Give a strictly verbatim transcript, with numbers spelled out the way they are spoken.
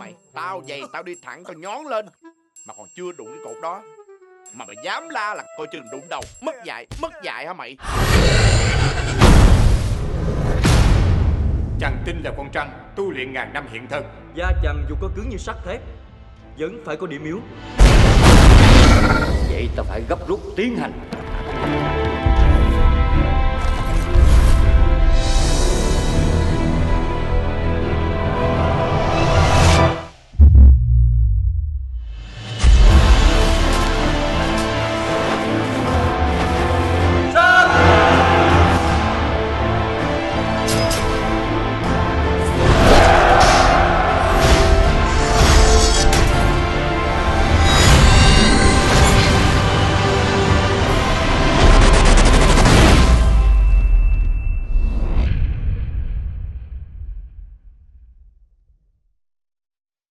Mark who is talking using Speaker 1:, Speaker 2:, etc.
Speaker 1: mày. Tao vậy tao đi thẳng tao nhón lên mà còn chưa đụng cái cột đó mà mày dám la là coi chừng đụng đầu. Mất dạy, mất dạy hả mày?
Speaker 2: Chàng tin là con trăng tu luyện ngàn năm hiện thân.
Speaker 3: Da chàng dù có cứng như sắt thép vẫn phải có điểm yếu.
Speaker 4: Vậy ta phải gấp rút tiến hành.